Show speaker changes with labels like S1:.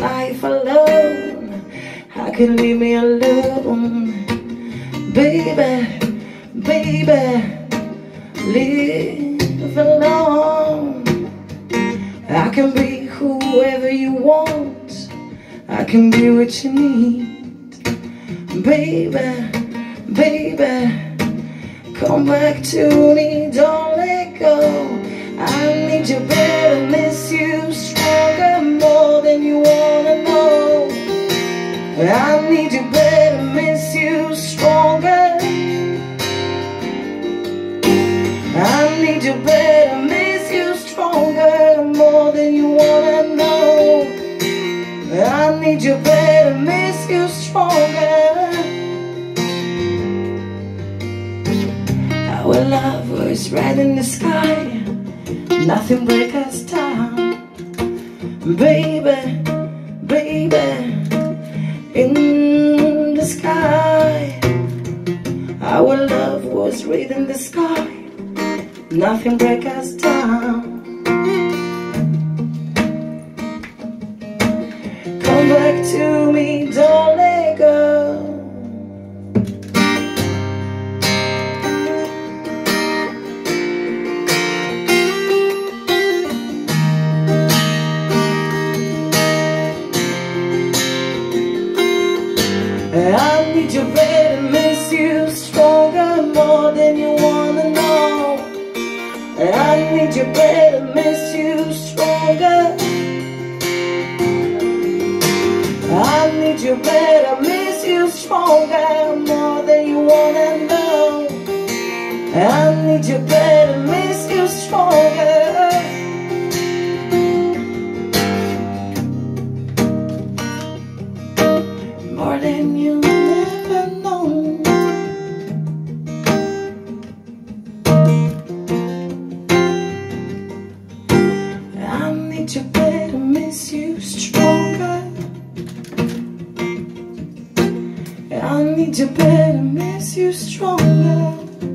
S1: life alone. How can leave me alone? Baby, baby, live alone. I can be whoever you want. I can be what you need. Baby, baby, come back to me, don't let go. I need you better, miss you stronger, more than you wanna know. I need you better, miss you stronger. I need you better, miss you stronger, more than you wanna know. I need you better, miss you stronger. Our love was right in the sky, nothing break us down. Baby, baby, in the sky. Our love was right in the sky, nothing break us down. Come back to me, don't let go. I need you better, miss you stronger, more than you wanna know. I need you better, miss you stronger. I need you better, miss you stronger, more than you wanna know. I need you better, miss you stronger. More than you never know. I need you better, miss you stronger. I need you better, miss you stronger.